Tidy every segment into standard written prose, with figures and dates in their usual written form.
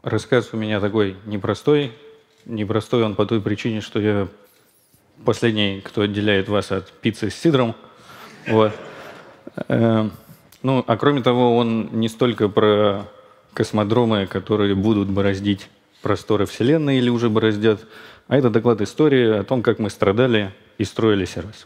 Рассказ у меня такой непростой. Непростой он по той причине, что я последний, кто отделяет вас от пиццы с сидром. Вот. Ну, а кроме того, он не столько про космодромы, которые будут бороздить просторы Вселенной или уже бороздят, а это доклад истории о том, как мы страдали и строили сервис.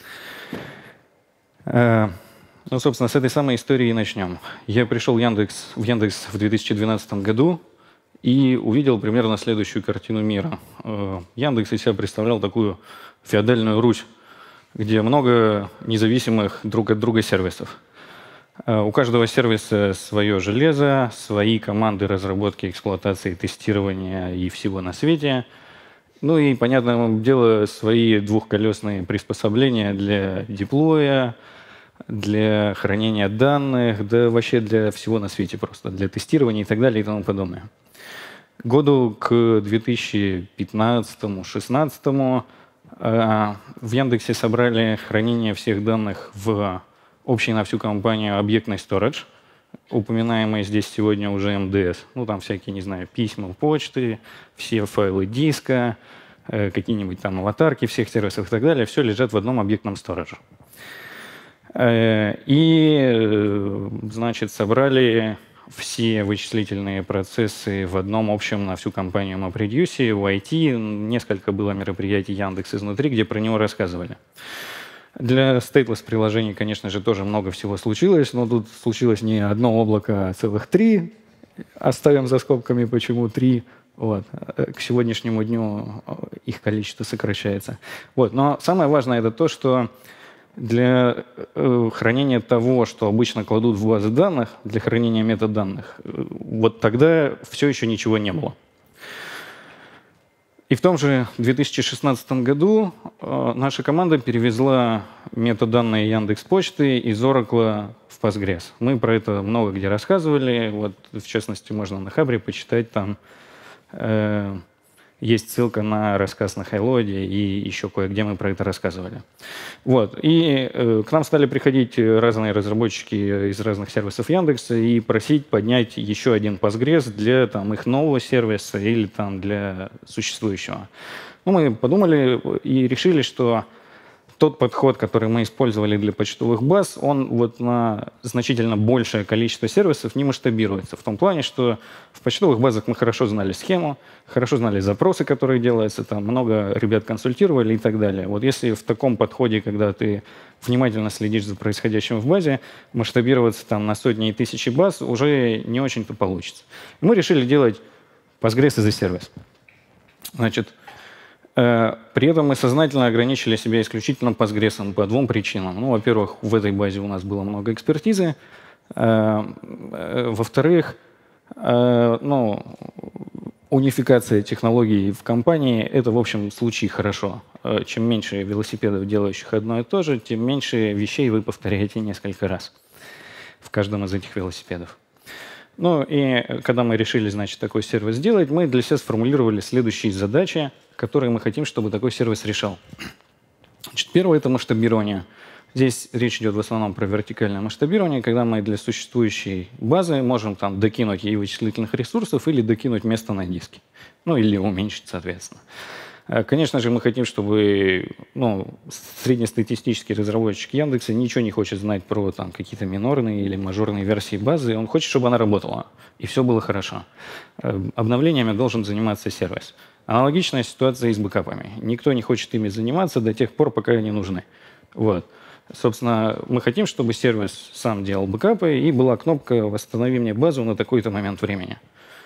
Ну, собственно, с этой самой истории и начнем. Я пришел в Яндекс в 2012 году и увидел примерно следующую картину мира. Яндекс из себя представлял такую феодальную Русь, где много независимых друг от друга сервисов. У каждого сервиса свое железо, свои команды разработки, эксплуатации, тестирования и всего на свете. Ну и, понятное дело, свои двухколесные приспособления для деплоя, для хранения данных, да вообще для всего на свете просто, для тестирования и так далее и тому подобное. Году к 2015-2016 в Яндексе собрали хранение всех данных в общий на всю компанию объектный storage, упоминаемый здесь сегодня уже МДС. Ну, там всякие, не знаю, письма, почты, все файлы диска, какие-нибудь там аватарки всех сервисов и так далее, все лежат в одном объектном storage. И, значит, собрали все вычислительные процессы в одном общем на всю компанию MapReduce, в IT. Несколько было мероприятий Яндекс изнутри, где про него рассказывали. Для stateless приложений, конечно же, тоже много всего случилось, но тут случилось не одно облако, а целых 3. Оставим за скобками, почему 3. Вот. К сегодняшнему дню их количество сокращается. Вот. Но самое важное это то, что для хранения того, что обычно кладут в базы данных, для хранения метаданных, вот тогда все еще ничего не было. И в том же 2016 году наша команда перевезла метаданные Яндекс.Почты из Oracle в Postgres. Мы про это много где рассказывали. Вот, в частности, можно на Хабре почитать, там есть ссылка на рассказ на Хайлоде, и еще кое-где мы про это рассказывали. Вот. И к нам стали приходить разные разработчики из разных сервисов Яндекса и просить поднять еще один Postgres для там, их нового сервиса или там, для существующего. Ну, мы подумали и решили, что тот подход, который мы использовали для почтовых баз, он вот на значительно большее количество сервисов не масштабируется. В том плане, что в почтовых базах мы хорошо знали схему, хорошо знали запросы, которые делаются, там много ребят консультировали и так далее. Вот если в таком подходе, когда ты внимательно следишь за происходящим в базе, масштабироваться там на сотни и тысячи баз уже не очень-то получится. И мы решили делать Postgres as a сервис. Значит, при этом мы сознательно ограничили себя исключительно Postgres по двум причинам. Ну, во-первых, в этой базе у нас было много экспертизы. Во-вторых, ну, унификация технологий в компании – это, в общем случае, хорошо. Чем меньше велосипедов, делающих одно и то же, тем меньше вещей вы повторяете несколько раз в каждом из этих велосипедов. Ну и когда мы решили, значит, такой сервис сделать, мы для себя сформулировали следующие задачи, которые мы хотим, чтобы такой сервис решал. Значит, первое – это масштабирование. Здесь речь идет в основном про вертикальное масштабирование, когда мы для существующей базы можем там докинуть ей вычислительных ресурсов или докинуть место на диске. Ну или уменьшить, соответственно. Конечно же, мы хотим, чтобы среднестатистический разработчик Яндекса ничего не хочет знать про там, какие-то минорные или мажорные версии базы. Он хочет, чтобы она работала, и все было хорошо. Обновлениями должен заниматься сервис. Аналогичная ситуация и с бэкапами. Никто не хочет ими заниматься до тех пор, пока они нужны. Вот. Собственно, мы хотим, чтобы сервис сам делал бэкапы, и была кнопка «Восстанови мне базу на такой-то момент времени».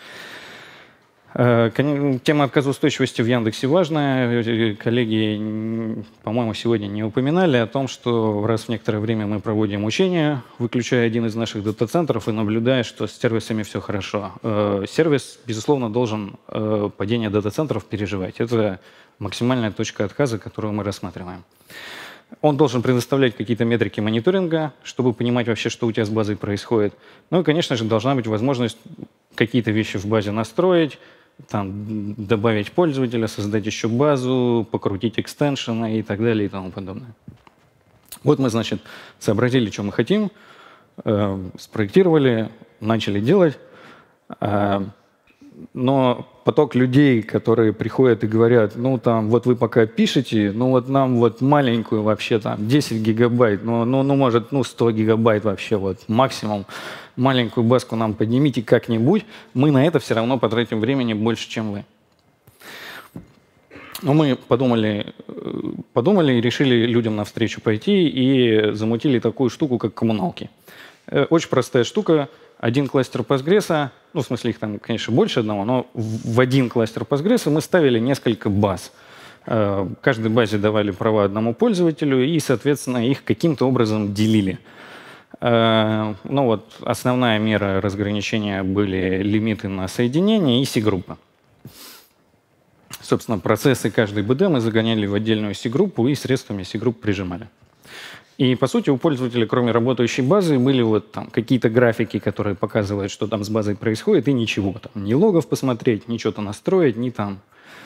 Тема отказоустойчивости в Яндексе важная. Коллеги, по-моему, сегодня не упоминали о том, что раз в некоторое время мы проводим учения, выключая один из наших дата-центров и наблюдая, что с сервисами все хорошо. Сервис, безусловно, должен падение дата-центров переживать. Это максимальная точка отказа, которую мы рассматриваем. Он должен предоставлять какие-то метрики мониторинга, чтобы понимать вообще, что у тебя с базой происходит. Ну и, конечно же, должна быть возможность какие-то вещи в базе настроить, там, добавить пользователя, создать еще базу, покрутить экстеншены и так далее и тому подобное. Вот мы, значит, сообразили, что мы хотим, спроектировали, начали делать. но поток людей, которые приходят и говорят, ну там, вот вы пока пишете, ну вот нам вот маленькую вообще там 10 гигабайт, может, 100 гигабайт вообще вот максимум, маленькую баску нам поднимите как-нибудь, мы на это все равно потратим времени больше, чем вы. Но мы подумали и решили людям навстречу пойти и замутили такую штуку, как коммуналки. Очень простая штука. Один кластер Postgres, ну, в смысле, их там, конечно, больше одного, но в один кластер Postgres мы ставили несколько баз. Каждой базе давали права одному пользователю и, соответственно, их каким-то образом делили. Ну вот, основная мера разграничения были лимиты на соединение и C-группы. Собственно, процессы каждой БД мы загоняли в отдельную C-группу и средствами C-групп прижимали. И, по сути, у пользователя, кроме работающей базы, были вот там какие-то графики, которые показывают, что там с базой происходит, и ничего. Там, ни логов посмотреть, ни что-то настроить, ни там...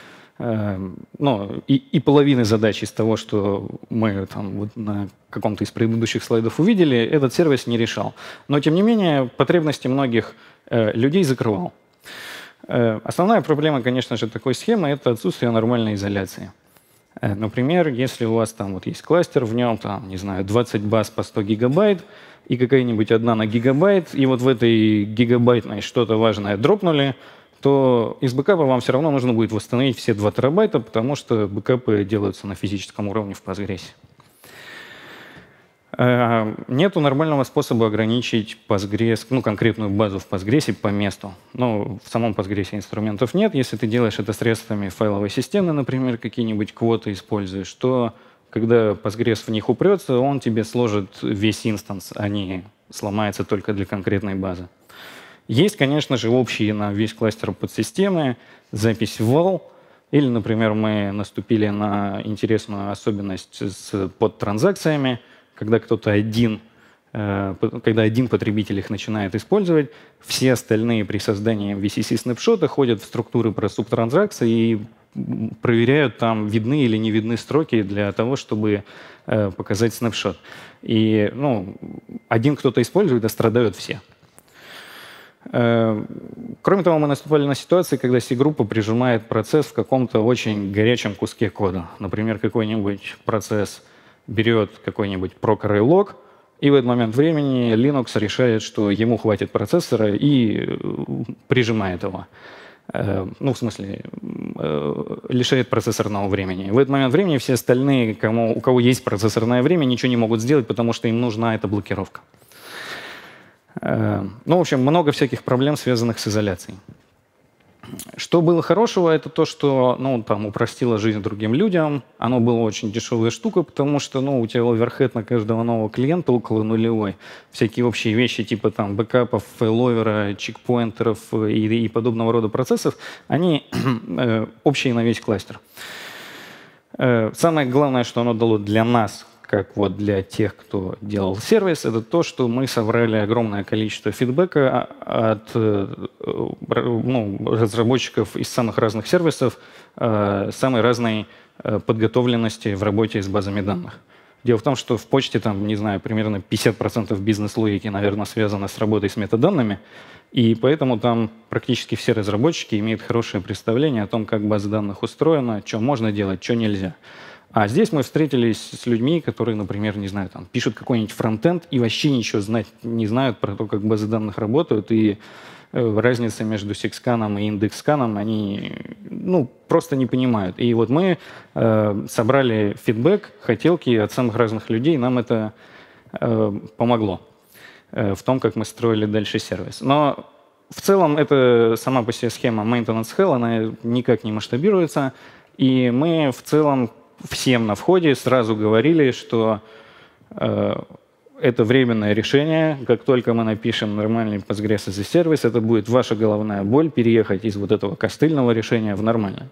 и половины задач из того, что мы там вот на каком-то из предыдущих слайдов увидели, этот сервис не решал. Но, тем не менее, потребности многих людей закрывал. Основная проблема, конечно же, такой схемы – это отсутствие нормальной изоляции. Например, если у вас там вот есть кластер, в нем там, не знаю, 20 баз по 100 гигабайт и какая-нибудь одна на гигабайт, и вот в этой гигабайтной что-то важное дропнули, то из бэкапа вам все равно нужно будет восстановить все 2 терабайта, потому что бэкапы делаются на физическом уровне в Postgres. Нету нормального способа ограничить Postgres, конкретную базу в Postgres по месту. В самом Postgres инструментов нет. Если ты делаешь это средствами файловой системы, например, какие-нибудь квоты используешь, то когда Postgres в них упрется, он тебе сложит весь инстанс, а не сломается только для конкретной базы. Есть, конечно же, общие на весь кластер подсистемы, запись в вал, или, например, мы наступили на интересную особенность с подтранзакциями, когда один потребитель их начинает использовать, все остальные при создании VCC снапшота ходят в структуры про субтранзакции и проверяют, там видны или не видны строки для того, чтобы показать снапшот. И один кто-то использует, а страдают все. Кроме того, мы наступали на ситуации, когда C-группа прижимает процесс в каком-то очень горячем куске кода. Например, какой-нибудь процесс берет какой-нибудь proc-array-log, и в этот момент времени Linux решает, что ему хватит процессора и прижимает его. В смысле, лишает процессорного времени. В этот момент времени все остальные, у кого есть процессорное время, ничего не могут сделать, потому что им нужна эта блокировка. В общем, много всяких проблем, связанных с изоляцией. Что было хорошего, это то, что упростило жизнь другим людям. Оно было очень дешевая штука, потому что у тебя оверхед на каждого нового клиента около нулевой. Всякие общие вещи типа там бэкапов, фейловера, чекпоинтеров и подобного рода процессов, они общие на весь кластер. Самое главное, что оно дало для нас, как вот для тех, кто делал сервис, это то, что мы собрали огромное количество фидбэка от разработчиков из самых разных сервисов, самой разной подготовленности в работе с базами данных. Дело в том, что в почте, примерно 50% бизнес-логики, наверное, связано с работой с метаданными, и поэтому там практически все разработчики имеют хорошее представление о том, как база данных устроена, что можно делать, что нельзя. А здесь мы встретились с людьми, которые, например, пишут какой-нибудь фронтенд и вообще ничего знать не знают про то, как базы данных работают, и разница между сиксканом и индекс-сканом они просто не понимают. И вот мы собрали фидбэк, хотелки от самых разных людей, нам это помогло в том, как мы строили дальше сервис. Но в целом это сама по себе схема maintenance hell, она никак не масштабируется, и мы в целом всем на входе сразу говорили, что это временное решение. Как только мы напишем нормальный Postgres as a Service, это будет ваша головная боль переехать из вот этого костыльного решения в нормальное.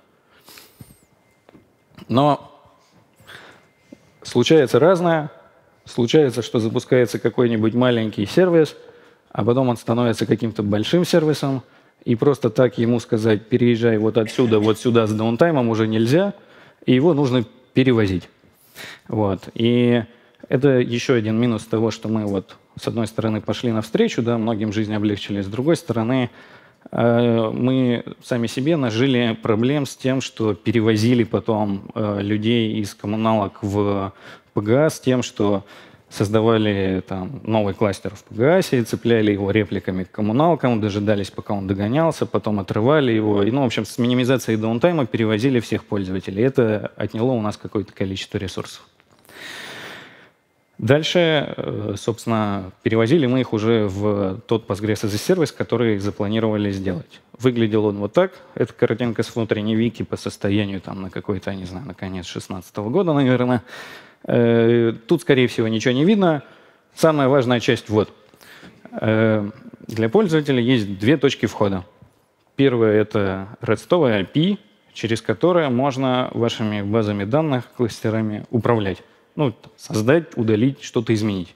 Но случается разное. Случается, что запускается какой-нибудь маленький сервис, а потом он становится каким-то большим сервисом, и просто так ему сказать, переезжай вот отсюда, вот сюда с даунтаймом уже нельзя, и его нужно перевозить. И это еще один минус того, что мы с одной стороны пошли навстречу, многим жизнь облегчили, с другой стороны мы сами себе нажили проблем с тем, что перевозили потом людей из коммуналок в ПГА, с тем, что создавали там новый кластер в ПГАСе, цепляли его репликами к коммуналкам, дожидались, пока он догонялся, потом отрывали его. И, ну, в общем, с минимизацией даунтайма перевозили всех пользователей. Это отняло у нас какое-то количество ресурсов. Дальше, собственно, перевозили мы их уже в тот Postgres as a Service, который запланировали сделать. Выглядел он вот так. Это картинка с внутренней вики по состоянию там, на какой-то, не знаю, на конец 2016 года, наверное. Тут, скорее всего, ничего не видно. Самая важная часть вот. Для пользователя есть две точки входа. Первая — это рестовая API, через которое можно вашими базами данных, кластерами управлять. Ну, создать, удалить, что-то изменить.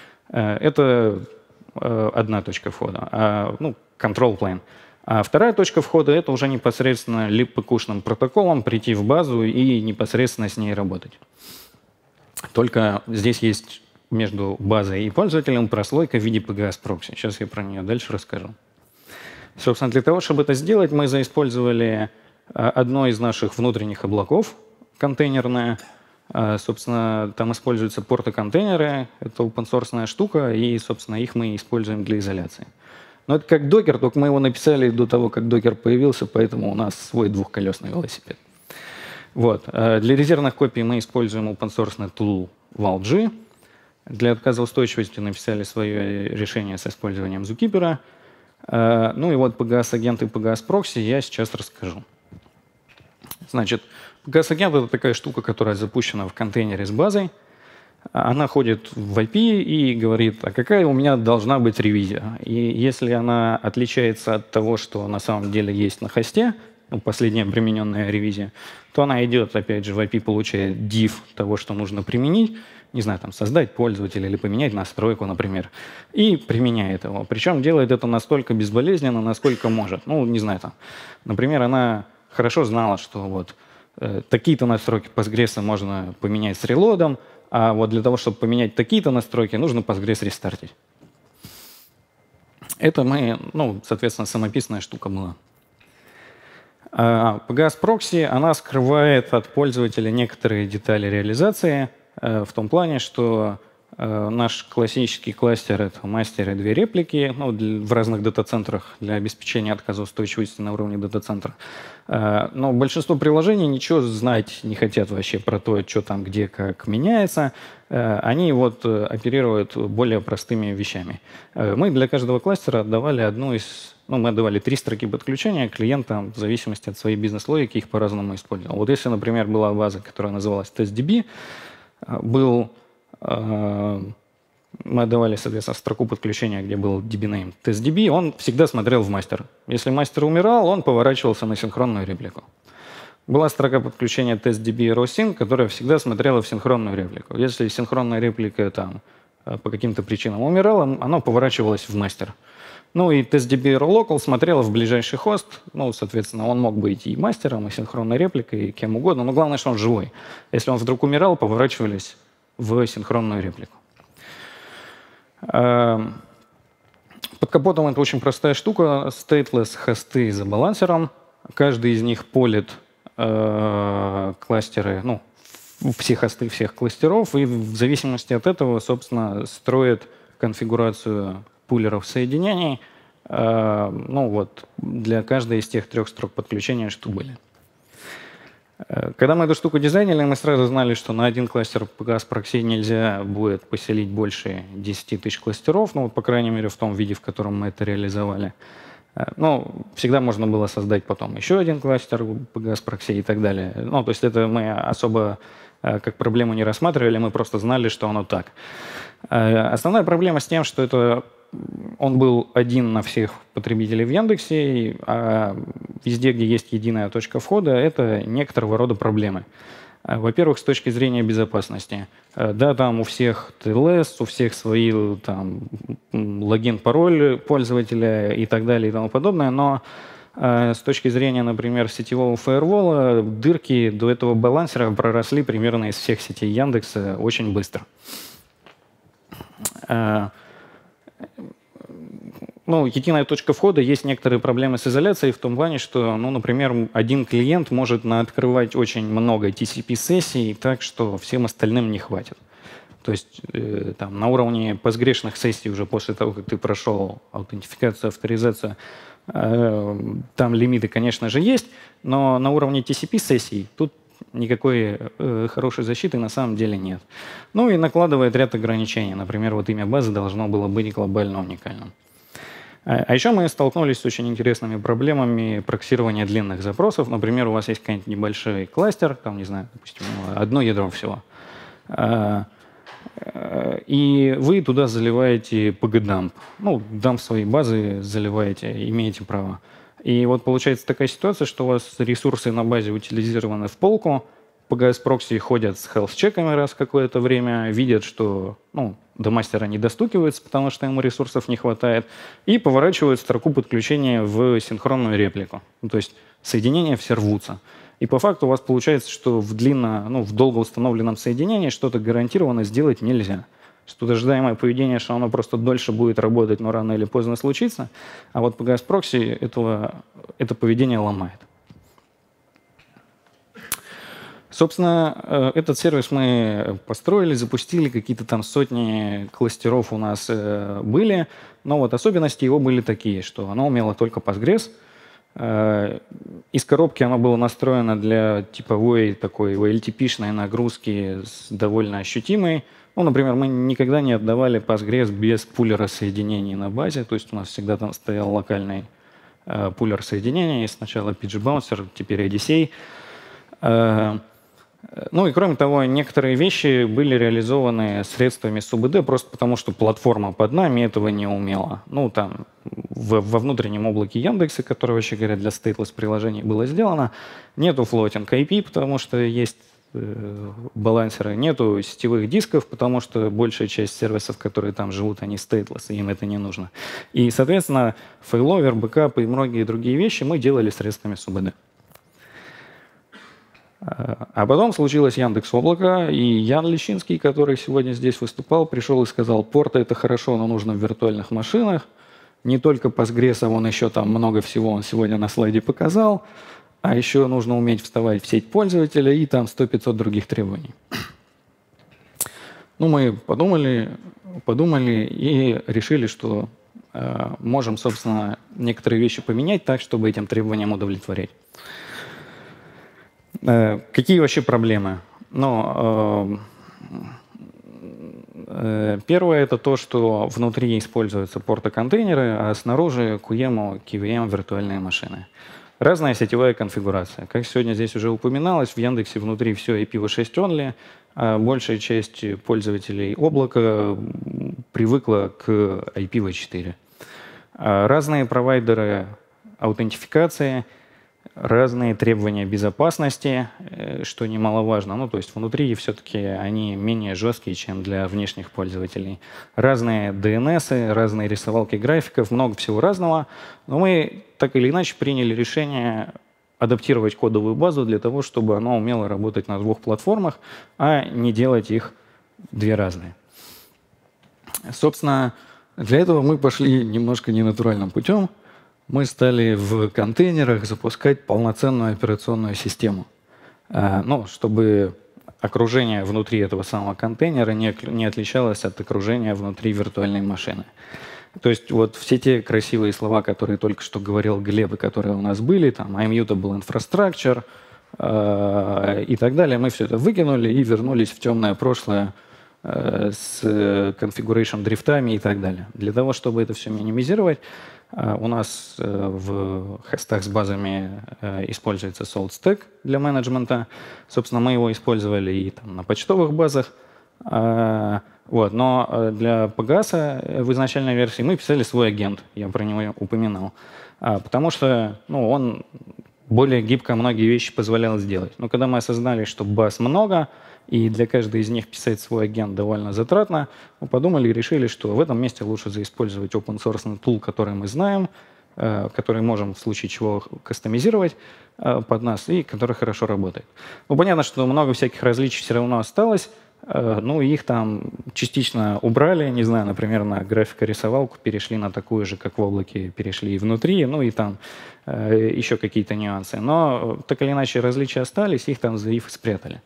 Это одна точка входа, ну, control plane. А вторая точка входа — это уже непосредственно libpq-шным протоколом прийти в базу и непосредственно с ней работать. Только здесь есть между базой и пользователем прослойка в виде PGAS Proxy. Сейчас я про нее дальше расскажу. Собственно, для того, чтобы это сделать, мы заиспользовали одно из наших внутренних облаков, контейнерное. Собственно, там используются порты-контейнеры, это open-source штука, и, собственно, их мы используем для изоляции. Но это как докер, только мы его написали до того, как докер появился, поэтому у нас свой двухколесный велосипед. Вот. Для резервных копий мы используем open-source tool ValG. Для отказоустойчивости написали свое решение с использованием Zookeeper. Ну и вот PGAS-агент и PGAS-прокси я сейчас расскажу. Значит, PGAS-агент — это такая штука, которая запущена в контейнере с базой. Она ходит в IP и говорит, а какая у меня должна быть ревизия. И если она отличается от того, что на самом деле есть на хосте, ну, последняя примененная ревизия, то она идет, опять же, в IP получает diff того, что нужно применить, не знаю, там, создать пользователя или поменять настройку, например, и применяет его. Причем делает это настолько безболезненно, насколько может. Ну, не знаю, там, например, она хорошо знала, что вот такие-то настройки Postgres можно поменять с релодом, а вот для того, чтобы поменять такие-то настройки, нужно Postgres рестартить. Это мы, ну, соответственно, самописная штука была. PGAS Proxy, она скрывает от пользователя некоторые детали реализации в том плане, что наш классический кластер — это мастер и две реплики, ну, в разных дата-центрах для обеспечения отказоустойчивости на уровне дата-центра. Но большинство приложений ничего знать не хотят вообще про то, что там, где, как меняется. Они вот оперируют более простыми вещами. Мы для каждого кластера отдавали мы отдавали 3 строки подключения клиентам в зависимости от своей бизнес-логики, их по-разному использовал. Вот если, например, была база, которая называлась TestDB, мы отдавали, соответственно, строку подключения, где был DB-name TestDB, он всегда смотрел в мастер. Если мастер умирал, он поворачивался на синхронную реплику. Была строка подключения TestDB RawSync, которая всегда смотрела в синхронную реплику. Если синхронная реплика там по каким-то причинам умирала, она поворачивалась в мастер. Ну и TestDB RawLocal смотрела в ближайший хост. Ну, соответственно, он мог быть и мастером, и синхронной репликой, и кем угодно. Но главное, что он живой. Если он вдруг умирал, поворачивались в синхронную реплику. Под капотом это очень простая штука. Stateless хосты за балансером. Каждый из них полит кластеры, ну, все хосты всех кластеров. И в зависимости от этого, собственно, строит конфигурацию пулеров соединений, ну, вот, для каждой из тех 3 строк подключения, что были. Когда мы эту штуку дизайнили, мы сразу знали, что на один кластер PGAS Proxy нельзя будет поселить больше 10 тысяч кластеров, ну, по крайней мере, в том виде, в котором мы это реализовали. Ну, всегда можно было создать потом еще один кластер PGAS Proxy и так далее. Ну, то есть это мы особо как проблему не рассматривали, мы просто знали, что оно так. Основная проблема с тем, что он был один на всех потребителей в Яндексе, а везде, где есть единая точка входа, это некоторого рода проблемы. Во-первых, с точки зрения безопасности. Да, там у всех TLS, у всех свои там, логин, пароль пользователя и так далее и тому подобное, но с точки зрения, например, сетевого фаервола, дырки до этого балансера проросли примерно из всех сетей Яндекса очень быстро. ну, единая точка входа, есть некоторые проблемы с изоляцией в том плане, что, ну, например, один клиент может открывать очень много TCP-сессий так, что всем остальным не хватит. То есть там, на уровне постгрешных сессий уже после того, как ты прошел аутентификацию, авторизацию, там лимиты, конечно же, есть, но на уровне TCP-сессий тут никакой хорошей защиты на самом деле нет. Ну и накладывает ряд ограничений. Например, вот имя базы должно было быть глобально уникальным. А еще мы столкнулись с очень интересными проблемами проксирования длинных запросов. Например, у вас есть какой-нибудь небольшой кластер, там, не знаю, допустим, одно ядро всего. И вы туда заливаете PG-дамп. Ну, дамп своей базы заливаете, имеете право. И вот получается такая ситуация, что у вас ресурсы на базе утилизированы в полку, PGS-прокси ходят с health-чеками раз в какое-то время, видят, что до мастера не достукиваются, потому что ему ресурсов не хватает, и поворачивают строку подключения в синхронную реплику. То есть соединения все рвутся. И по факту у вас получается, что в долго установленном соединении что-то гарантированно сделать нельзя. Что ожидаемое поведение, что оно просто дольше будет работать, но рано или поздно случится. А вот PGS-прокси это поведение ломает. Собственно, этот сервис мы построили, запустили, какие-то там сотни кластеров у нас были. Но вот особенности его были такие, что оно умело только Postgres. Из коробки оно было настроено для типовой такой OLTP-шной нагрузки довольно ощутимой. Ну, например, мы никогда не отдавали Postgres без пулера соединений на базе. То есть у нас всегда там стоял локальный пулер соединений. Сначала PG-Bouncer, теперь Odyssey. Ну и кроме того, некоторые вещи были реализованы средствами СУБД просто потому, что платформа под нами этого не умела. Ну там во внутреннем облаке Яндекса, которое, вообще говоря, для stateless приложений было сделано, нету floating IP, потому что есть балансеры, нету сетевых дисков, потому что большая часть сервисов, которые там живут, они stateless, и им это не нужно. И, соответственно, фейловер, бэкап и многие другие вещи мы делали средствами СУБД. А потом случилось Яндекс.Облако, и Ян Лещинский, который сегодня здесь выступал, пришел и сказал: порты — это хорошо, но нужно в виртуальных машинах. Не только Postgres, а он еще там много всего он сегодня на слайде показал. А еще нужно уметь вставать в сеть пользователя и там 100-500 других требований. Ну, мы подумали и решили, что можем, собственно, некоторые вещи поменять так, чтобы этим требованиям удовлетворять. Какие вообще проблемы? Первое — это то, что внутри используются портоконтейнеры, а снаружи QEMU, KVM, виртуальные машины. Разная сетевая конфигурация. Как сегодня здесь уже упоминалось, в Яндексе внутри все IPv6 only, а большая часть пользователей облака привыкла к IPv4. Разные провайдеры аутентификации, разные требования безопасности, что немаловажно. Ну, то есть внутри все-таки они менее жесткие, чем для внешних пользователей. Разные DNS, разные рисовалки графиков, много всего разного. Но мы так или иначе приняли решение адаптировать кодовую базу для того, чтобы она умела работать на двух платформах, а не делать их две разные. Собственно, для этого мы пошли немножко ненатуральным путем. Мы стали в контейнерах запускать полноценную операционную систему. Чтобы окружение внутри этого самого контейнера не отличалось от окружения внутри виртуальной машины. То есть вот все те красивые слова, которые только что говорил Глеб, и которые у нас были, там immutable infrastructure и так далее, мы все это выкинули и вернулись в темное прошлое с configuration дрифтами и так далее. Для того, чтобы это все минимизировать, у нас в хостах с базами используется SaltStack для менеджмента. Собственно, мы его использовали и там на почтовых базах. Но для PGAS в изначальной версии мы писали свой агент, я про него упоминал. Потому что он более гибко многие вещи позволял сделать. Но когда мы осознали, что баз много, и для каждой из них писать свой агент довольно затратно, мы подумали и решили, что в этом месте лучше заиспользовать open-source tool, который мы знаем, который можем в случае чего кастомизировать под нас и который хорошо работает. Понятно, что много всяких различий все равно осталось, Ну, их там частично убрали, не знаю, например, на графикорисовалку перешли на такую же, как в облаке, перешли и внутри, ну и там еще какие-то нюансы. Но так или иначе различия остались, их там заив и спрятали.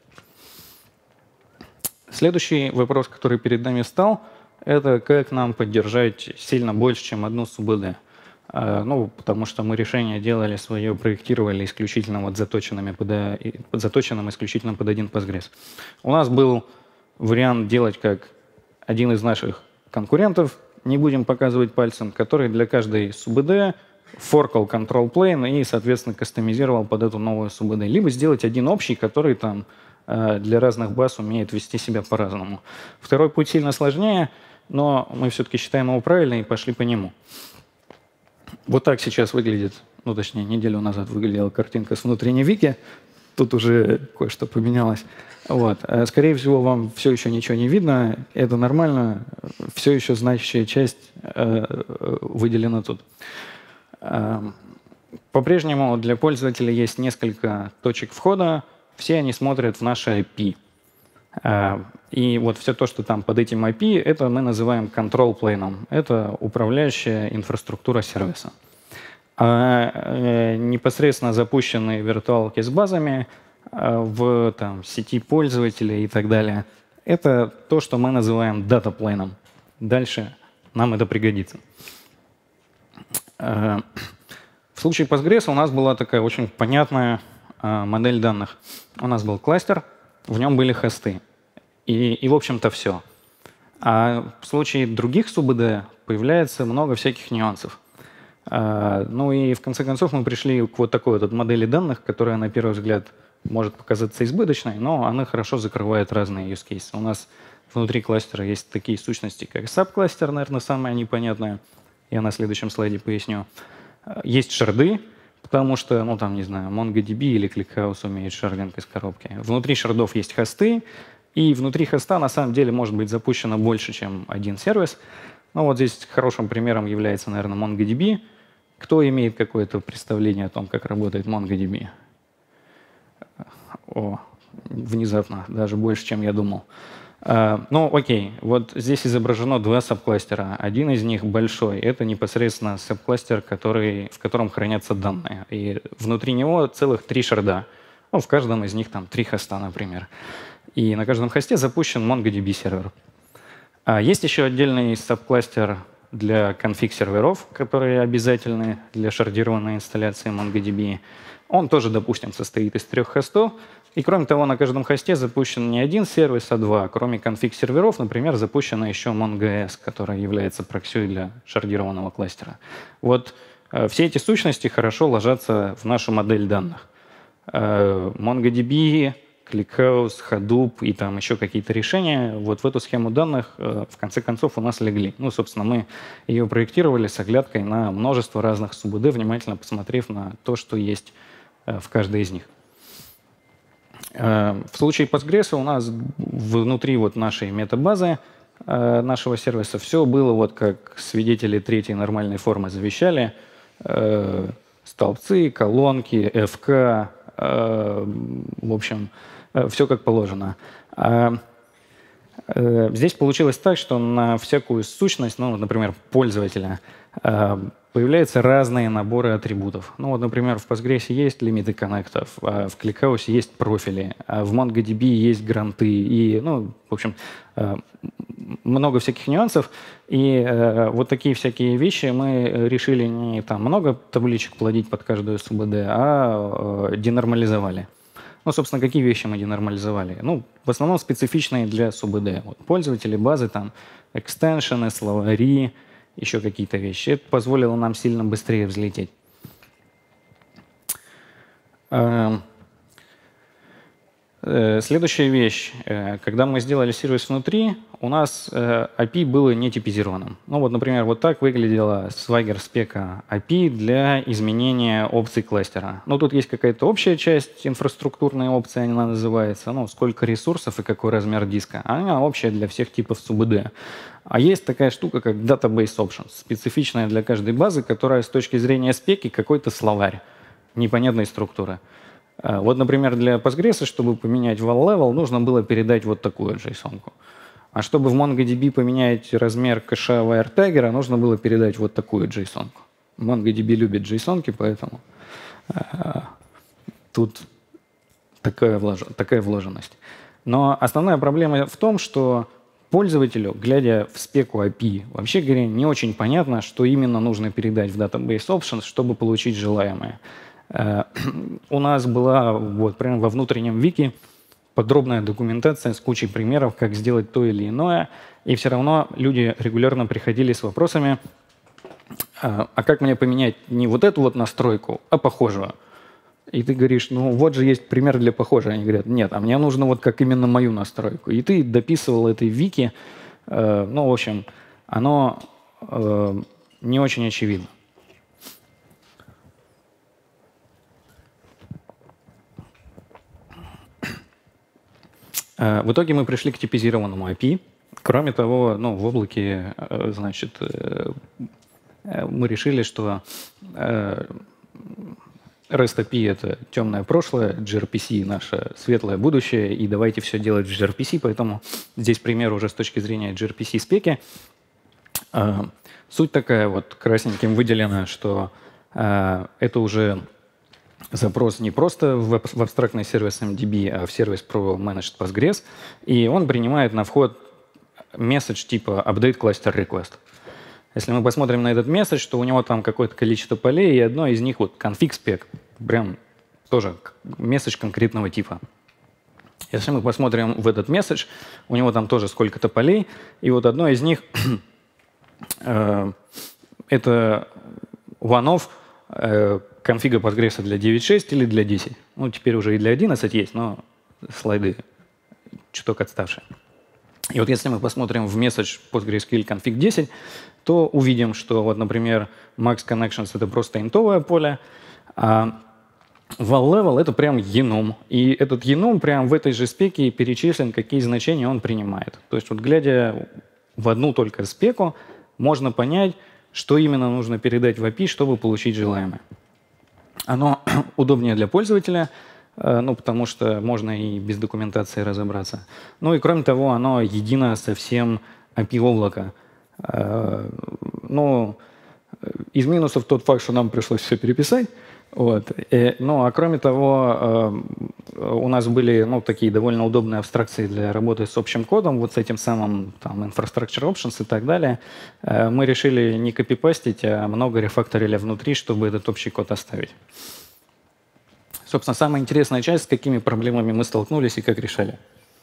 Следующий вопрос, который перед нами встал, это как нам поддержать сильно больше, чем одну СУБД. Ну, потому что мы решение делали свое, проектировали исключительно вот заточенным исключительно под один Postgres. У нас был вариант делать как один из наших конкурентов, не будем показывать пальцем, который для каждой СУБД форкал control plane и, соответственно, кастомизировал под эту новую СУБД. Либо сделать один общий, который там для разных баз умеет вести себя по-разному. Второй путь сильно сложнее, но мы все-таки считаем его правильным и пошли по нему. Вот так сейчас выглядит, ну точнее, неделю назад выглядела картинка с внутренней вики. Тут уже кое-что поменялось. Вот. Скорее всего, вам все еще ничего не видно. Это нормально. Все еще значащая часть выделена тут. По-прежнему для пользователя есть несколько точек входа. Все они смотрят в наше IP. И вот все то, что там под этим IP, это мы называем control plane. Это управляющая инфраструктура сервиса. А непосредственно запущенные виртуалки с базами в там, сети пользователей и так далее, это то, что мы называем data plane. Дальше нам это пригодится. В случае Postgres у нас была такая очень понятная модель данных. У нас был кластер, в нем были хосты. И в общем-то, все. А в случае других СУБД появляется много всяких нюансов. Ну и в конце концов мы пришли к вот такой вот модели данных, которая на первый взгляд может показаться избыточной, но она хорошо закрывает разные use cases. У нас внутри кластера есть такие сущности, как сабкластер, наверное, самое непонятное. Я на следующем слайде поясню. Есть шарды, потому что, ну там, не знаю, MongoDB или ClickHouse умеет шардинг из коробки. Внутри шардов есть хосты, и внутри хоста на самом деле может быть запущено больше, чем один сервис. Ну вот здесь хорошим примером является, наверное, MongoDB. Кто имеет какое-то представление о том, как работает MongoDB? О, внезапно, даже больше, чем я думал. Ну, окей, вот здесь изображено два сабкластера. Один из них большой. Это непосредственно сабкластер, в котором хранятся данные. И внутри него целых 3 шарда. Ну, в каждом из них там 3 хоста, например. И на каждом хосте запущен MongoDB сервер. Есть еще отдельный сабкластер для конфиг-серверов, которые обязательны для шардированной инсталляции MongoDB. Он тоже, допустим, состоит из 3 хостов. И кроме того, на каждом хосте запущен не один сервис, а 2. Кроме конфиг-серверов, например, запущена еще MongoS, которая является прокси для шардированного кластера. Вот все эти сущности хорошо ложатся в нашу модель данных. MongoDB, ClickHouse, Hadoop и там еще какие-то решения вот в эту схему данных в конце концов у нас легли. Ну, собственно, мы ее проектировали с оглядкой на множество разных СУБД, внимательно посмотрев на то, что есть в каждой из них. В случае Postgres у нас внутри вот нашей метабазы нашего сервиса все было вот как свидетели третьей нормальной формы завещали. Столбцы, колонки, FK, в общем, все как положено. Здесь получилось так, что на всякую сущность, ну, например, пользователя, появляются разные наборы атрибутов. Ну вот, например, в Postgres есть лимиты коннектов, а в ClickHouse есть профили, а в MongoDB есть гранты и, ну, в общем, много всяких нюансов. И вот такие всякие вещи мы решили не там много табличек плодить под каждую СУБД, а денормализовали. Ну, собственно, какие вещи мы денормализовали? Ну, в основном специфичные для СУБД. Вот, пользователи базы, там, экстеншены, словари, еще какие-то вещи. Это позволило нам сильно быстрее взлететь. Следующая вещь. Когда мы сделали сервис внутри, у нас API было не типизированным. Ну вот, например, вот так выглядела Swagger спека API для изменения опций кластера. Ну тут есть какая-то общая часть, инфраструктурная опция она называется, ну сколько ресурсов и какой размер диска. Она общая для всех типов СУБД. А есть такая штука, как Database Options, специфичная для каждой базы, которая с точки зрения спеки какой-то словарь непонятной структуры. Вот, например, для Postgres, чтобы поменять val-level, нужно было передать вот такую JSON-ку. А чтобы в MongoDB поменять размер кэша WireTiger, нужно было передать вот такую JSON-ку. MongoDB любит JSON-ки, поэтому тут такая вложенность. Но основная проблема в том, что пользователю, глядя в спеку API, вообще говоря, не очень понятно, что именно нужно передать в Database Options, чтобы получить желаемое. У нас была вот прямо во внутреннем вики подробная документация с кучей примеров, как сделать то или иное, и все равно люди регулярно приходили с вопросами, а как мне поменять не вот эту вот настройку, а похожую? И ты говоришь, ну вот же есть пример для похожей. Они говорят, нет, а мне нужно вот как именно мою настройку. И ты дописывал этой вики, ну, в общем, оно не очень очевидно. В итоге мы пришли к типизированному API. Кроме того, ну, в облаке, значит, мы решили, что REST API — это темное прошлое, gRPC — наше светлое будущее, и давайте все делать в gRPC, поэтому здесь пример уже с точки зрения gRPC-спеки. Суть такая, вот красненьким выделена, что это уже запрос не просто в абстрактный сервис MDB, а в сервис Pro Managed Postgres, и он принимает на вход месседж типа update cluster request. Если мы посмотрим на этот месседж, то у него там какое-то количество полей, и одно из них вот config spec, прям тоже месседж конкретного типа. Если мы посмотрим в этот месседж, у него там тоже сколько-то полей, и вот одно из них это one-off конфига Postgres для 9.6 или для 10. Ну, теперь уже и для 11 есть, но слайды чуток отставшие. И вот если мы посмотрим в месседж PostgreSQL config 10, то увидим, что, вот, например, max connections — это просто интовое поле, а val-level — это прям enum. И этот enum прям в этой же спеке перечислен, какие значения он принимает. То есть вот глядя в одну только спеку, можно понять, что именно нужно передать в API, чтобы получить желаемое. Оно удобнее для пользователя, ну, потому что можно и без документации разобраться. Ну и кроме того, оно едино со всем API облака. Ну, из минусов тот факт, что нам пришлось все переписать. Вот. Ну, а кроме того, у нас были, ну, такие довольно удобные абстракции для работы с общим кодом, вот с этим самым там infrastructure options и так далее. Мы решили не копипастить, а много рефакторили внутри, чтобы этот общий код оставить. Собственно, самая интересная часть, с какими проблемами мы столкнулись и как решали.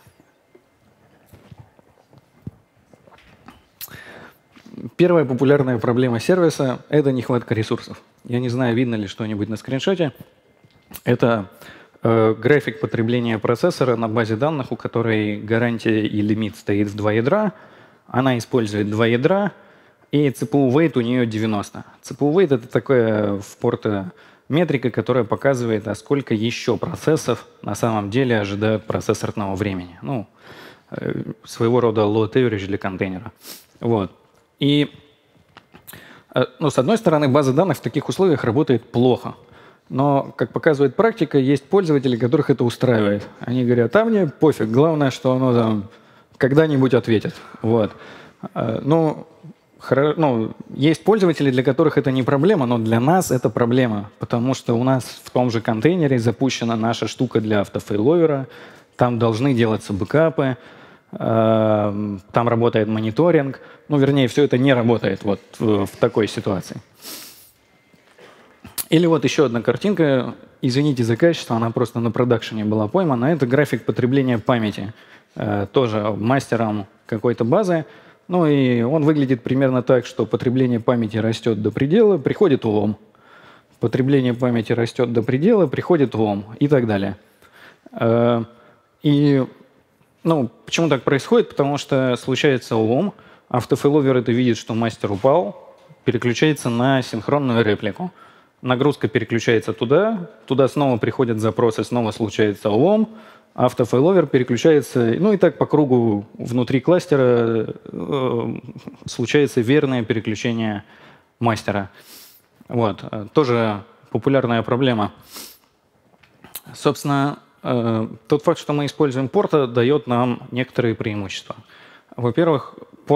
Первая популярная проблема сервиса — это нехватка ресурсов. Я не знаю, видно ли что-нибудь на скриншоте. Это график потребления процессора на базе данных, у которой гарантия и лимит стоит в 2 ядра. Она использует 2 ядра, и CPU weight у нее 90. CPU weight — это такая в порта метрика, которая показывает, а сколько еще процессов на самом деле ожидают процессорного времени. Ну, своего рода load average для контейнера. Вот. И, ну, с одной стороны, база данных в таких условиях работает плохо. Но, как показывает практика, есть пользователи, которых это устраивает. Они говорят, а мне пофиг, главное, что оно там когда-нибудь ответит. Вот. Ну, есть пользователи, для которых это не проблема, но для нас это проблема, потому что у нас в том же контейнере запущена наша штука для автофейловера, там должны делаться бэкапы, там работает мониторинг. Ну, вернее, все это не работает вот в такой ситуации. Или вот еще одна картинка. Извините за качество, она просто на продакшене была поймана. Это график потребления памяти. Тоже мастером какой-то базы. Ну и он выглядит примерно так, что потребление памяти растет до предела, приходит лом. Потребление памяти растет до предела, приходит лом и так далее. И ну, почему так происходит? Потому что случается лом, автофейловер это видит, что мастер упал, переключается на синхронную реплику. Нагрузка переключается туда, туда снова приходят запросы, снова случается лом, автофейловер переключается, ну и так по кругу внутри кластера случается верное переключение мастера. Вот. Тоже популярная проблема. Собственно, тот факт, что мы используем порта, дает нам некоторые преимущества. Во-первых,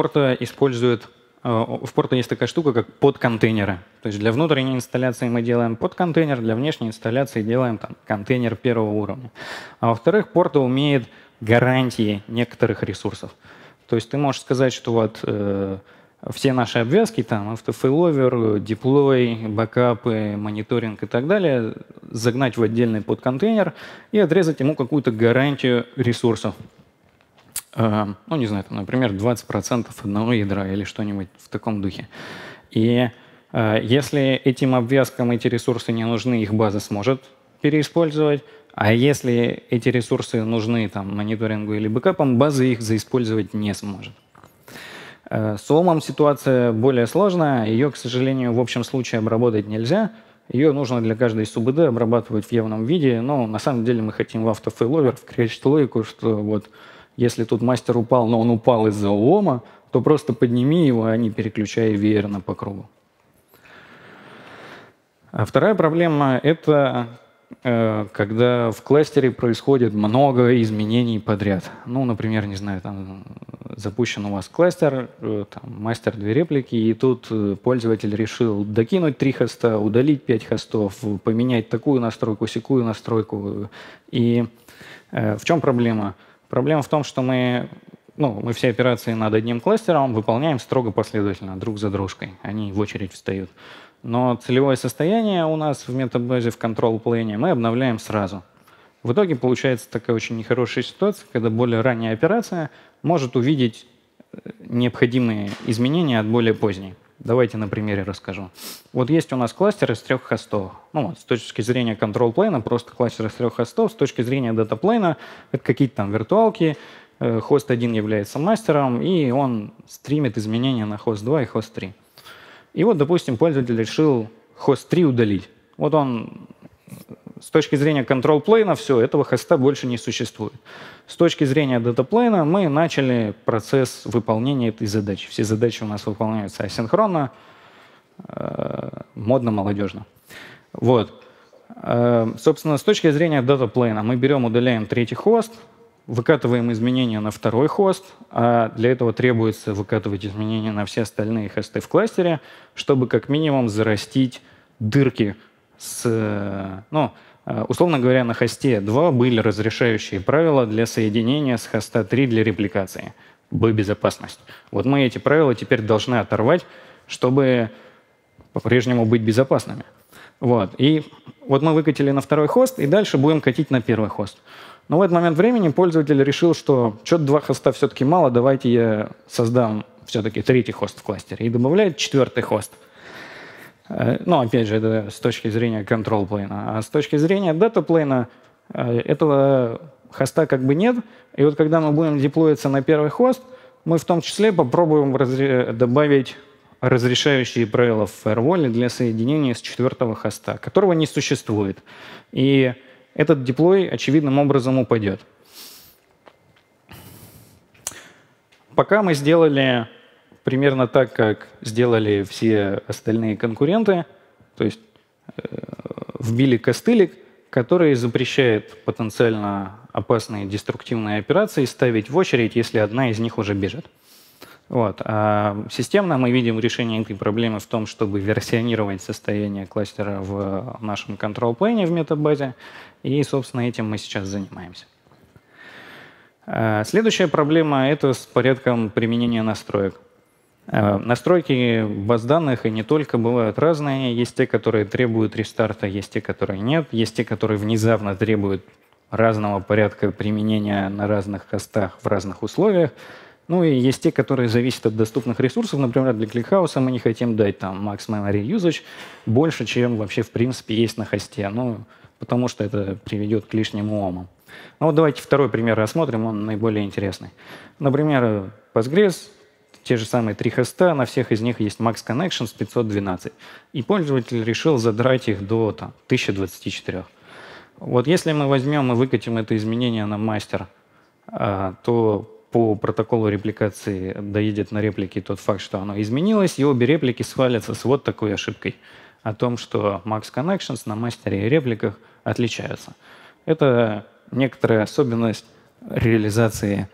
в порта есть такая штука, как подконтейнеры. То есть для внутренней инсталляции мы делаем подконтейнер, для внешней инсталляции делаем там, контейнер первого уровня. А во-вторых, порта умеет гарантии некоторых ресурсов. То есть ты можешь сказать, что вот все наши обвязки, там, автофейловер, деплой, бэкапы, мониторинг и так далее, загнать в отдельный подконтейнер и отрезать ему какую-то гарантию ресурсов. Ну, не знаю, там, например, 20% одного ядра или что-нибудь в таком духе. И если этим обвязкам эти ресурсы не нужны, их база сможет переиспользовать. А если эти ресурсы нужны там, мониторингу или бэкапам, база их заиспользовать не сможет. С Омом ситуация более сложная. Ее, к сожалению, в общем случае обработать нельзя. Ее нужно для каждой СУБД обрабатывать в явном виде. Но на самом деле мы хотим в автофейловер вкречить логику, что вот если тут мастер упал, но он упал из-за Ома, то просто подними его, а не переключай веерно по кругу. А вторая проблема – это когда в кластере происходит много изменений подряд. Ну, например, не знаю, там запущен у вас кластер, там, мастер 2 реплики, и тут пользователь решил докинуть 3 хоста, удалить 5 хостов, поменять такую настройку, сякую настройку. И в чем проблема? Проблема в том, что мы все операции над одним кластером выполняем строго последовательно, друг за дружкой. Они в очередь встают. Но целевое состояние у нас в метабазе в control-плейне мы обновляем сразу. В итоге получается такая очень нехорошая ситуация, когда более ранняя операция может увидеть необходимые изменения от более поздней. Давайте на примере расскажу. Вот есть у нас кластер из 3 хостов. Ну, вот, с точки зрения control-плейна просто кластер из 3 хостов. С точки зрения дата-плейна это какие-то там виртуалки. Хост 1 является мастером, и он стримит изменения на хост 2 и хост 3. И вот, допустим, пользователь решил хост 3 удалить. Вот он с точки зрения control-плейна все, этого хоста больше не существует. С точки зрения дата-плейна мы начали процесс выполнения этой задачи. Все задачи у нас выполняются асинхронно, модно-молодежно. Вот. Собственно, с точки зрения дата-плейна мы берем, удаляем 3-й хост, выкатываем изменения на 2-й хост, а для этого требуется выкатывать изменения на все остальные хосты в кластере, чтобы как минимум зарастить дырки условно говоря, на хосте 2 были разрешающие правила для соединения с хоста 3 для репликации. Безопасность. Вот мы эти правила теперь должны оторвать, чтобы по-прежнему быть безопасными. Вот. И вот мы выкатили на 2-й хост, и дальше будем катить на 1-й хост. Но в этот момент времени пользователь решил, что что-то 2 хоста все-таки мало, давайте я создам все-таки 3-й хост в кластере. И добавляет 4-й хост. Ну, опять же, это с точки зрения control-плейна. А с точки зрения дата-плейна этого хоста как бы нет. И вот когда мы будем деплоиться на 1-й хост, мы в том числе попробуем добавить разрешающие правила в фаерволе для соединения с 4-го хоста, которого не существует. И этот деплой очевидным образом упадет. Пока мы сделали примерно так, как сделали все остальные конкуренты, то есть вбили костылик, который запрещает потенциально опасные деструктивные операции ставить в очередь, если одна из них уже бежит. Вот. А системно мы видим решение этой проблемы в том, чтобы версионировать состояние кластера в нашем control-плейне в метабазе, и, собственно, этим мы сейчас занимаемся. Следующая проблема – это с порядком применения настроек. Настройки баз данных и не только бывают разные. Есть те, которые требуют рестарта, есть те, которые нет. Есть те, которые внезапно требуют разного порядка применения на разных хостах в разных условиях. Ну и есть те, которые зависят от доступных ресурсов. Например, для ClickHouse мы не хотим дать там max memory usage больше, чем вообще в принципе есть на хосте. Ну, потому что это приведет к лишнему омам. Ну вот давайте второй пример рассмотрим, он наиболее интересный. Например, Postgres, те же самые 3 хоста, на всех из них есть max connections 512. И пользователь решил задрать их до 1024. Вот если мы возьмем и выкатим это изменение на мастер, то по протоколу репликации доедет на реплики тот факт, что оно изменилось, и обе реплики свалятся с вот такой ошибкой о том, что max connections на мастере и репликах отличаются. Это некоторая особенность реализации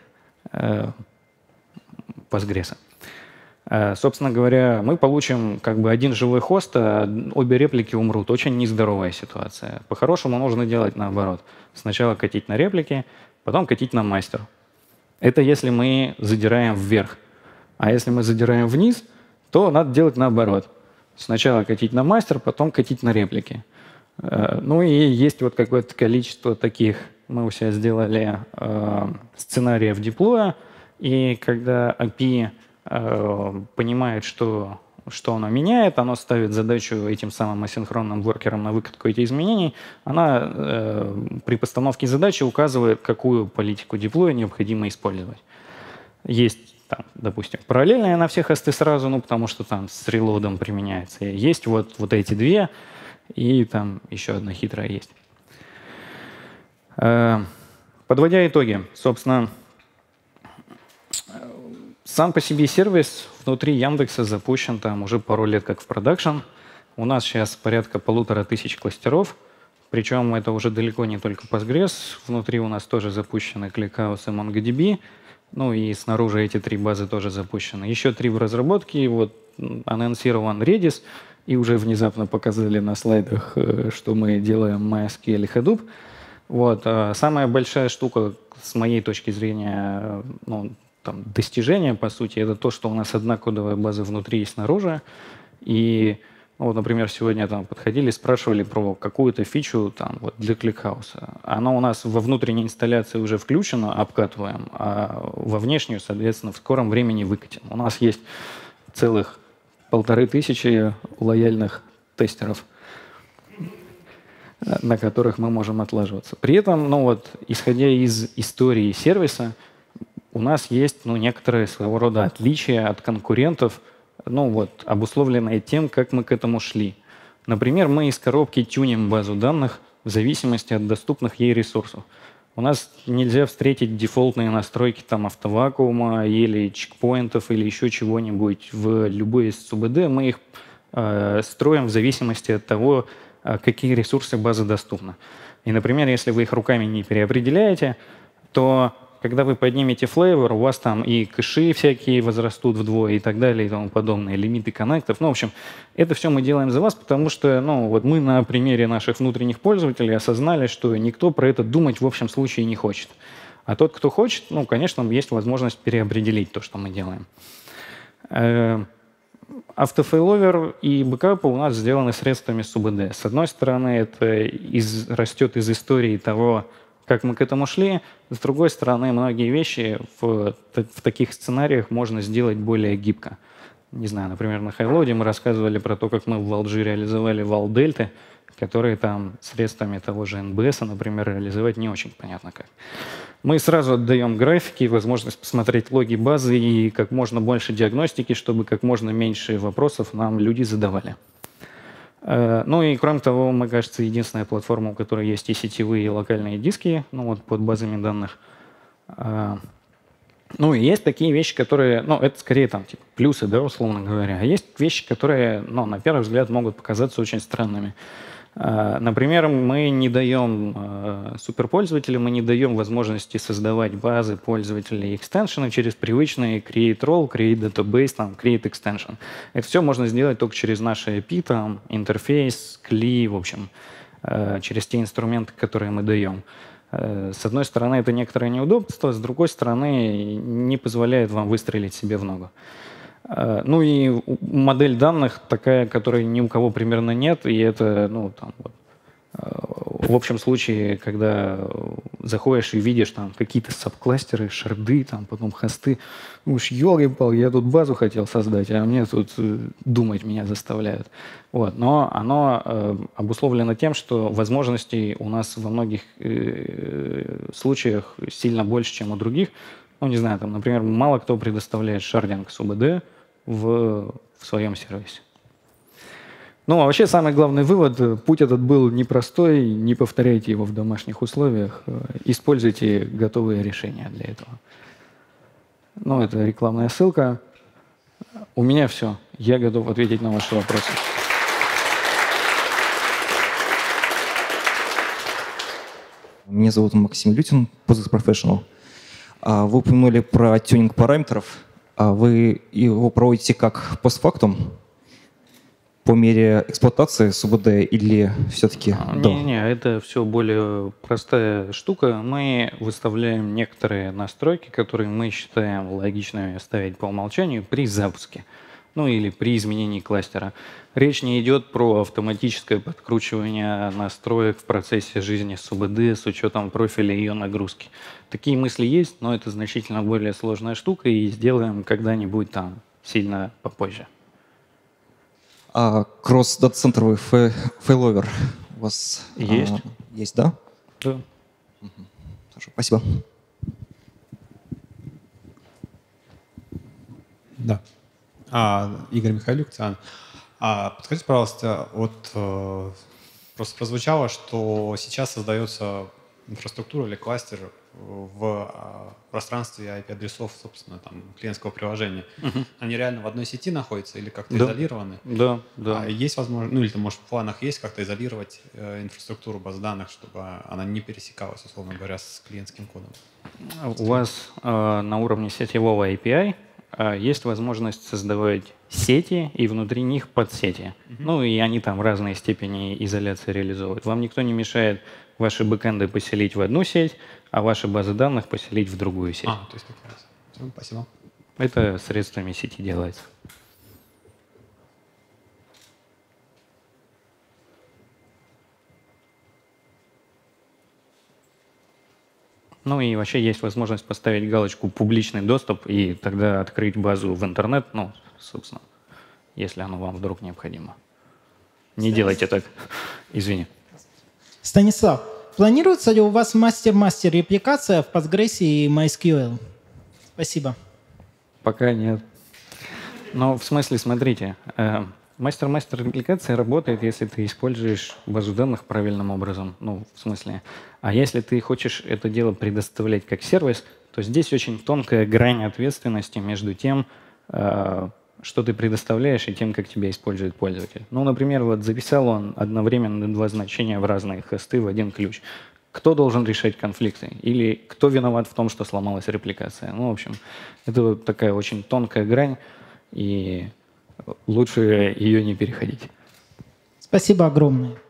Postgres. Собственно говоря, мы получим как бы один живой хост, а обе реплики умрут. Очень нездоровая ситуация. По-хорошему нужно делать наоборот. Сначала катить на реплики, потом катить на мастер. Это если мы задираем вверх. А если мы задираем вниз, то надо делать наоборот. Сначала катить на мастер, потом катить на реплики. Ну и есть вот какое-то количество таких. Мы у себя сделали сценариев деплоя, и когда API понимает, что оно меняет, оно ставит задачу этим самым асинхронным воркерам на выкатку этих изменений, она при постановке задачи указывает, какую политику деплоя необходимо использовать. Есть, там, допустим, параллельная на все хосты сразу, ну, потому что там с релодом применяется. Есть вот эти две, и там еще одна хитрая есть. Подводя итоги, собственно, сам по себе сервис внутри Яндекса запущен там уже пару лет как в продакшн. У нас сейчас порядка 1500 кластеров, причем это уже далеко не только Postgres. Внутри у нас тоже запущены ClickHouse и MongoDB. Ну и снаружи эти 3 базы тоже запущены. Еще 3 в разработке. Вот анонсирован Redis. И уже внезапно показали на слайдах, что мы делаем MySQL и Hadoop. Вот. Самая большая штука, с моей точки зрения, ну, там, достижение, по сути, это то, что у нас одна кодовая база внутри и снаружи. И, ну, вот, например, сегодня там подходили, спрашивали про какую-то фичу там, вот, для ClickHouse. Она у нас во внутренней инсталляции уже включена, обкатываем, а во внешнюю, соответственно, в скором времени выкатим. У нас есть целых 1500 лояльных тестеров, на которых мы можем отлаживаться. При этом, ну, вот, исходя из истории сервиса, у нас есть, ну, некоторые своего рода отличия от конкурентов, ну, вот, обусловленные тем, как мы к этому шли. Например, мы из коробки тюним базу данных в зависимости от доступных ей ресурсов. У нас нельзя встретить дефолтные настройки там, автовакуума или чекпоинтов или еще чего-нибудь в любой из СУБД. Мы их строим в зависимости от того, какие ресурсы базы доступны. И, например, если вы их руками не переопределяете, то когда вы поднимете флейвор, у вас там и кэши всякие возрастут вдвое и так далее и тому подобное, лимиты коннектов. Ну, в общем, это все мы делаем за вас, потому что, ну, вот мы на примере наших внутренних пользователей осознали, что никто про это думать в общем случае не хочет. А тот, кто хочет, ну, конечно, есть возможность переопределить то, что мы делаем. Автофейловер и бэкапы у нас сделаны средствами СУБД. С одной стороны, это растет из истории того, как мы к этому шли. С другой стороны, многие вещи в таких сценариях можно сделать более гибко. Не знаю, например, на Хайлоде мы рассказывали про то, как мы в Валджи реализовали вал-дельты, которые там средствами того же НБС, например, реализовать не очень понятно как. Мы сразу отдаем графики, возможность посмотреть логи базы и как можно больше диагностики, чтобы как можно меньше вопросов нам люди задавали. Ну и кроме того, мы, кажется, единственная платформа, у которой есть и сетевые, и локальные диски, ну вот под базами данных. Ну и есть такие вещи, которые, ну это скорее там типа плюсы, да, условно говоря. А есть вещи, которые, ну, на первый взгляд могут показаться очень странными. Например, мы не даем суперпользователям, мы не даем возможности создавать базы пользователей и экстеншены через привычные create role, create database, там, create extension. Это все можно сделать только через наши API, там, интерфейс, CLI, в общем, через те инструменты, которые мы даем. С одной стороны, это некоторое неудобство, с другой стороны, не позволяет вам выстрелить себе в ногу. Ну и модель данных такая, которой ни у кого примерно нет, и это, ну, там, вот, в общем случае, когда заходишь и видишь там какие-то сабкластеры, шарды, там, потом хосты, уж ёлки-палки, я тут базу хотел создать, а мне тут думать меня заставляют. Вот. Но оно обусловлено тем, что возможностей у нас во многих случаях сильно больше, чем у других. Ну, не знаю, там, например, мало кто предоставляет шардинг с УБД в своем сервисе. Ну, а вообще самый главный вывод, путь этот был непростой, не повторяйте его в домашних условиях, используйте готовые решения для этого. Ну, это рекламная ссылка. У меня все. Я готов ответить на ваши вопросы. Меня зовут Максим Лютин, Postgres Professional. Вы упомянули про тюнинг параметров. Вы его проводите как постфактум по мере эксплуатации СУБД или все-таки до? Не, это все более простая штука. Мы выставляем некоторые настройки, которые мы считаем логичными ставить по умолчанию при запуске, ну или при изменении кластера. Речь не идет про автоматическое подкручивание настроек в процессе жизни СУБД с учетом профиля ее нагрузки. Такие мысли есть, но это значительно более сложная штука, и сделаем когда-нибудь там сильно попозже. Кросс-дата-центровый фейловер у вас есть? Есть, да? Да. Хорошо, спасибо. Да. Игорь Михайлюк, ЦИАН. Подскажите, пожалуйста, просто прозвучало, что сейчас создается инфраструктура или кластер в пространстве IP-адресов, собственно, там, клиентского приложения. Они реально в одной сети находятся или как-то изолированы? Да, да. Есть возможность, ну или, может, в планах есть как-то изолировать инфраструктуру баз данных, чтобы она не пересекалась, условно говоря, с клиентским кодом? У вас на уровне сетевого API есть возможность создавать сети и внутри них подсети. Ну и они там разные степени изоляции реализовывают. Вам никто не мешает ваши бэкэнды поселить в одну сеть, а ваши базы данных поселить в другую сеть. То есть как раз. Все, спасибо. Это средствами сети делается. Ну и вообще есть возможность поставить галочку «Публичный доступ» и тогда открыть базу в интернет, ну, собственно, если оно вам вдруг необходимо. Не делайте так. Извини. Станислав, планируется ли у вас мастер-мастер репликация в Postgres и MySQL? Спасибо. Пока нет. Но в смысле, смотрите, мастер-мастер репликация работает, если ты используешь базу данных правильным образом. Ну, в смысле. А если ты хочешь это дело предоставлять как сервис, то здесь очень тонкая грань ответственности между тем, что ты предоставляешь, и тем, как тебя использует пользователь. Ну, например, вот записал он одновременно два значения в разные хосты в один ключ. Кто должен решать конфликты? Или кто виноват в том, что сломалась репликация? Ну, в общем, это вот такая очень тонкая грань, и лучше ее не переходить. Спасибо огромное.